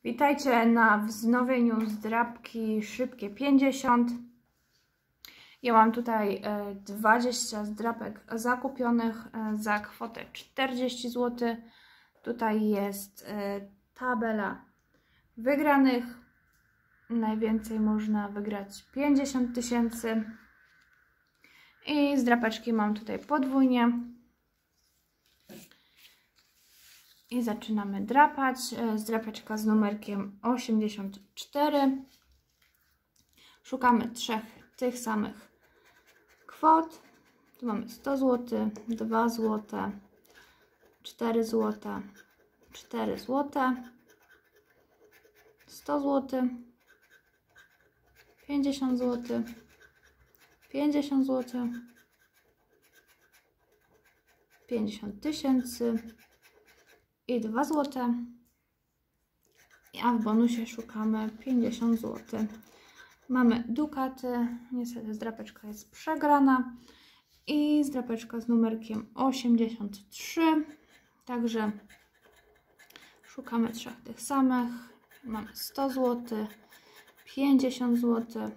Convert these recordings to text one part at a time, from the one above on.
Witajcie na wznowieniu zdrabki szybkie 50. Ja mam tutaj 20 zdrabek zakupionych za kwotę 40 zł. Tutaj jest tabela wygranych. Najwięcej można wygrać 50 000. I zdrapeczki mam tutaj podwójnie. I zaczynamy drapać. Zdrapeczka z numerkiem 84. Szukamy trzech tych samych kwot. Tu mamy 100 zł, 2 zł, 4 zł, 4 zł, 100 zł, 50 zł, 50 zł, 50 000 i 2 zł, a w bonusie szukamy 50 zł. Mamy dukaty, niestety zdrapeczka jest przegrana i zdrapeczka z numerkiem 83, także szukamy trzech tych samych. Mamy 100 zł, 50 zł,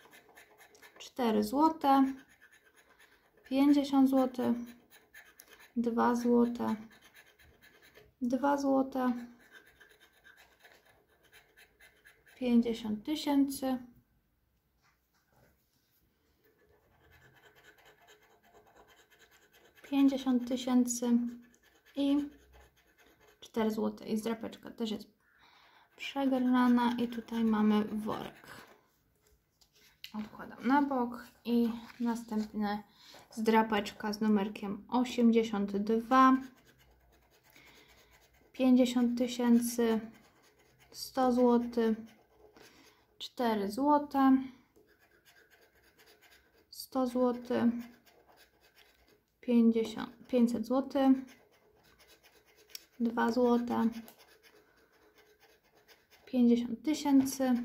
4 zł, 50 zł, 2 zł, 2 zł, 50 000, 50 000 i 4 zł. I zdrapeczka też jest przegrana i tutaj mamy worek. Odkładam na bok i następna zdrapeczka z numerkiem 82. 50 000, 100 zł, 4 zł, 100 zł, 500 zł, 2 zł, 50 000,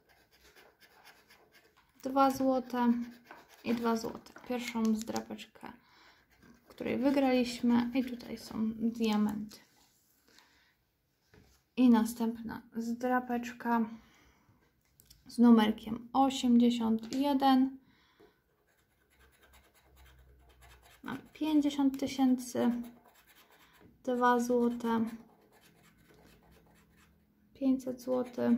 2 zł i 2 zł. Pierwszą zdrapeczkę, której wygraliśmy, i tutaj są diamenty. I następna zdrapeczka z numerkiem 81. Mamy 50 000, 2 zł, 500 zł,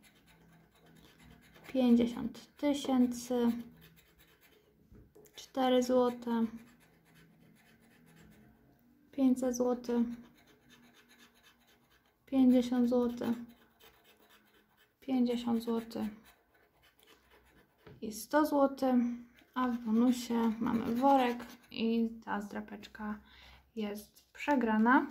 50 000, 4 zł, 500 zł, 50 zł, 50 zł i 100 zł, a w bonusie mamy worek i ta zdrapeczka jest przegrana.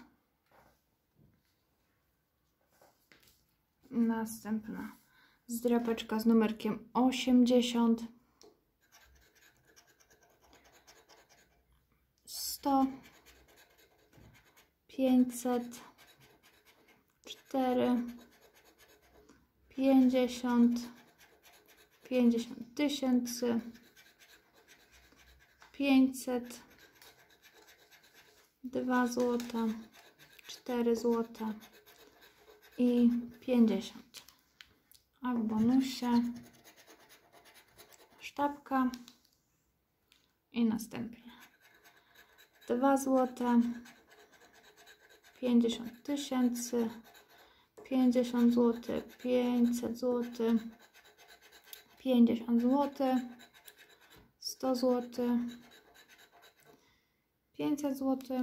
Następna zdrapeczka z numerkiem 80, 100, 500, 4, 50, 50 000, 500, 2 zł, 4 zł i 50. A w bonusie sztabka i następnie 2 zł, 50 000, 50 zł, 500 zł, 50 zł, 100 zł, 500 zł,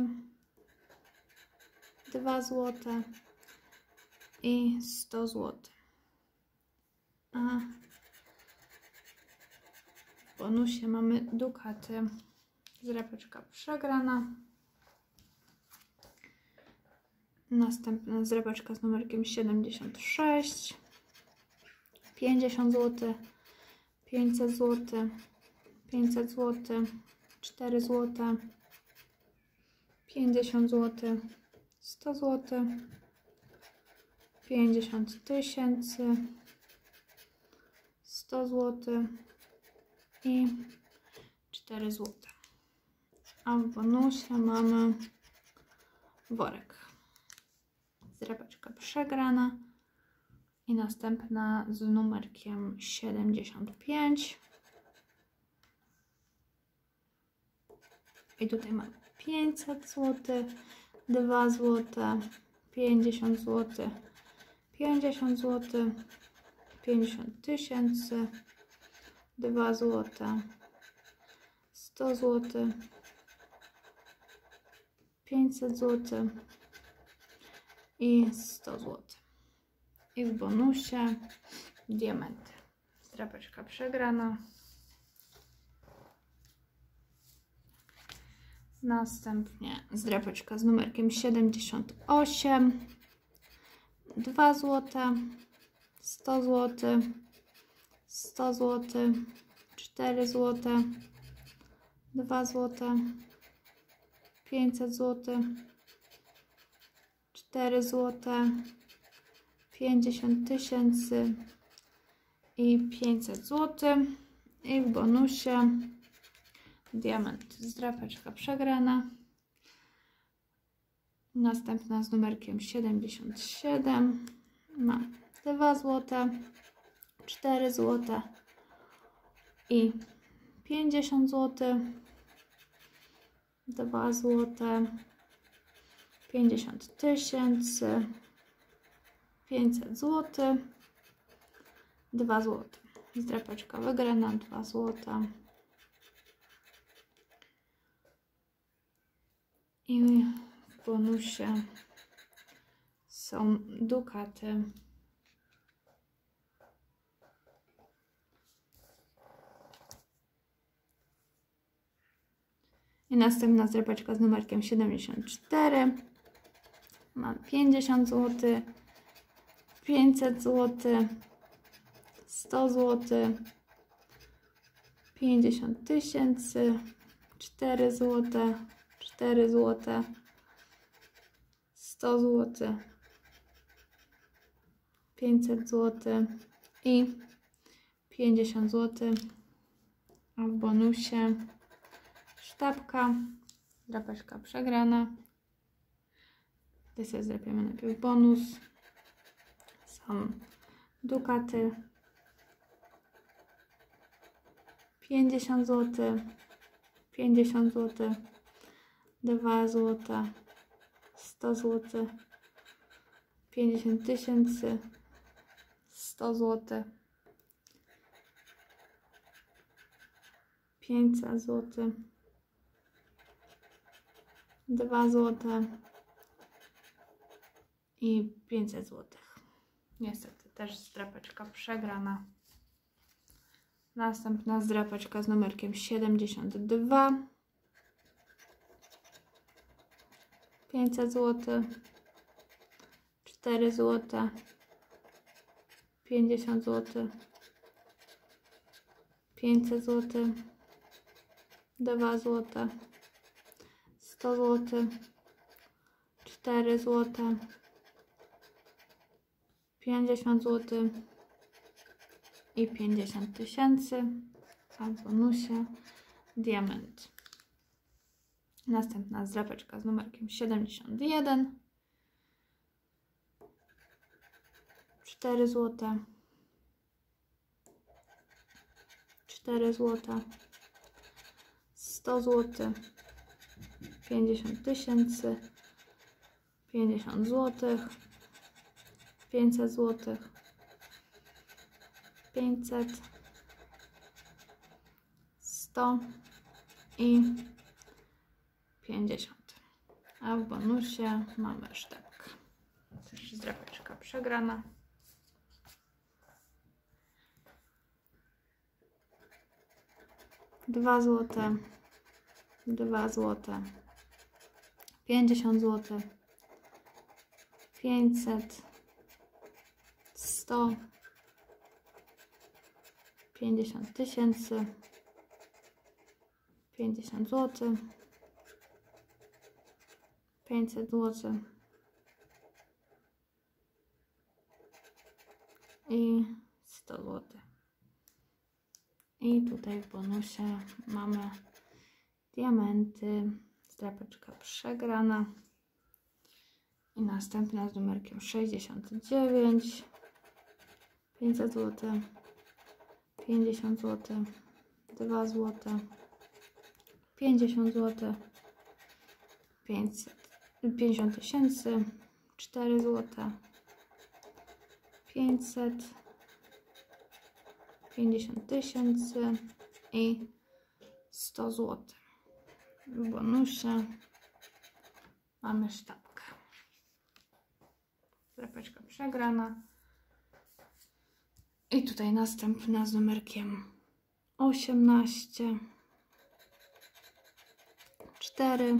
2 zł i 100 zł. A w bonusie mamy dukaty. Zdrapeczka przegrana. Następna zdrapeczka z numerkiem 76. 50 zł, 500 zł, 500 zł, 4 zł, 50 zł, 100 zł, 50 000, 100 zł i 4 zł. A w bonusie mamy worek. Zdrapeczka przegrana I następna z numerkiem 75. I tutaj mamy 500 zł, 2 zł, 50 zł, 50 zł, 50 tysięcy, 2 zł, 100 zł, 500 zł i 100 zł. I w bonusie diamenty. Drapeczka przegrana. Następnie zdrapeczka z numerkiem 78. 2 zł, 100 zł, 100 zł, 4 zł, 2 zł, 500 zł, 4 zł, 50 tysięcy i 500 zł. I w bonusie diament. Zdrapeczka przegrana. Następna z numerkiem 77. Mam 2 zł, 4 zł i 50 zł, 2 zł, 50 tysięcy, 500 zł, 2 zł. Zdrapeczka wygrana, 2 zł. I w bonusie są dukaty. I następna zdrapeczka z numerkiem 74. Mam 50 zł, 500 zł, 100 zł, 50 tysięcy, 4 zł, 4 zł, 100 zł, 500 zł i 50 zł. A w bonusie sztabka, drapeczka przegrana. Tutaj sobie zdrapiemy najpierw bonus. Są dukaty. 50 zł, 50 zł, 2 zł, 100 zł, 50 tysięcy, 100 zł, 500 zł, 2 zł i 500 zł. Niestety też zdrapeczka przegrana. Następna zdrapeczka z numerkiem 72. 500 zł, 4 zł, 50 zł, 500 zł, 2 zł, 100 zł, 4 zł, 50 zł i 50 tysięcy, a w bonusie diament. Następna zdrapeczka z numerkiem 71. 4 zł, 4 zł, 100 zł, 50 tysięcy, 50 zł, 500 zł, 500, 100 i 50. A w bonusie mamy sztabkę. Też zdrapeczka przegrana. Dwa złote, 2 zł, 50 zł, 500, 100, 50 tysięcy, 50 zł, 500 zł i 100 zł. I tutaj w bonusie mamy diamenty, zdrapeczka przegrana i następna z numerkiem 69. 500 zł, 50 zł, 2 zł, 50 zł, 50 tysięcy, 4 zł, 500, 50 tysięcy i 100 zł. W bonusie mamy sztabkę. Drapeczka przegrana. I tutaj następna z numerkiem 18, 4,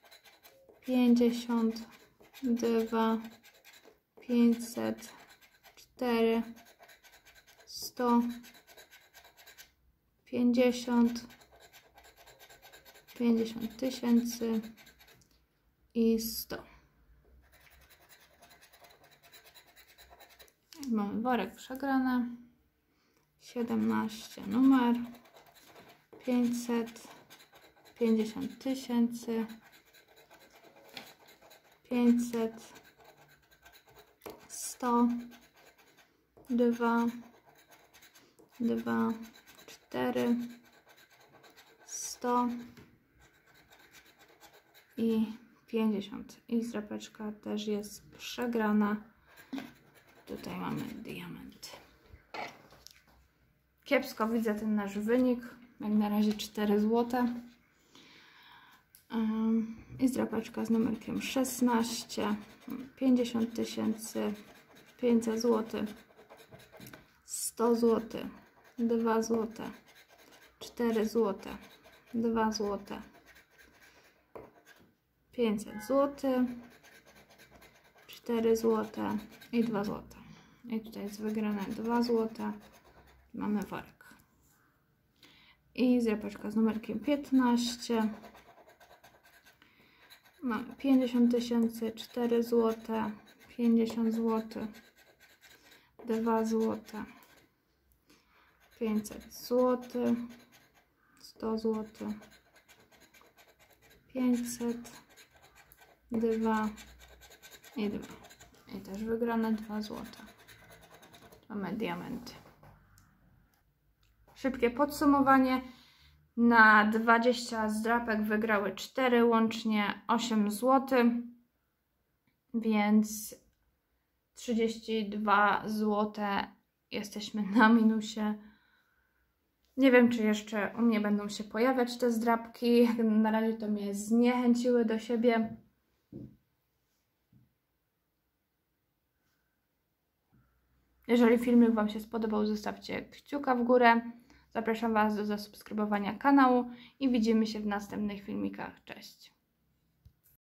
50, 2, 500, 4, 100, 50, 50 tysięcy i 100. Mamy worek przegrany. 17 numer. 500, 50 tysięcy, 500, 100, 2, 2, 4, 100 i 50. I drapeczka też jest przegrana. Tutaj mamy diament. Kiepsko widzę ten nasz wynik. Jak na razie 4 zł. I drapeczka z numerkiem 16. 50 tysięcy, 500 zł, 100 zł, 2 zł, 4 zł, 2 zł, 500 zł, 4 zł i 2 zł. I tutaj jest wygrane 2 zł. Mamy worek. I drapeczka z numerkiem 15. Mamy 50 tysięcy, 4 zł, 50 zł, 2 zł, 500 zł, 100 zł, 500, 2 i 2. I też wygrane 2 zł. Mamy diamenty. Szybkie podsumowanie. Na 20 zdrapek wygrały 4, łącznie 8 zł. Więc 32 zł jesteśmy na minusie. Nie wiem, czy jeszcze u mnie będą się pojawiać te zdrapki. Na razie to mnie zniechęciły do siebie. Jeżeli filmik Wam się spodobał, zostawcie kciuka w górę. Zapraszam Was do zasubskrybowania kanału i widzimy się w następnych filmikach. Cześć!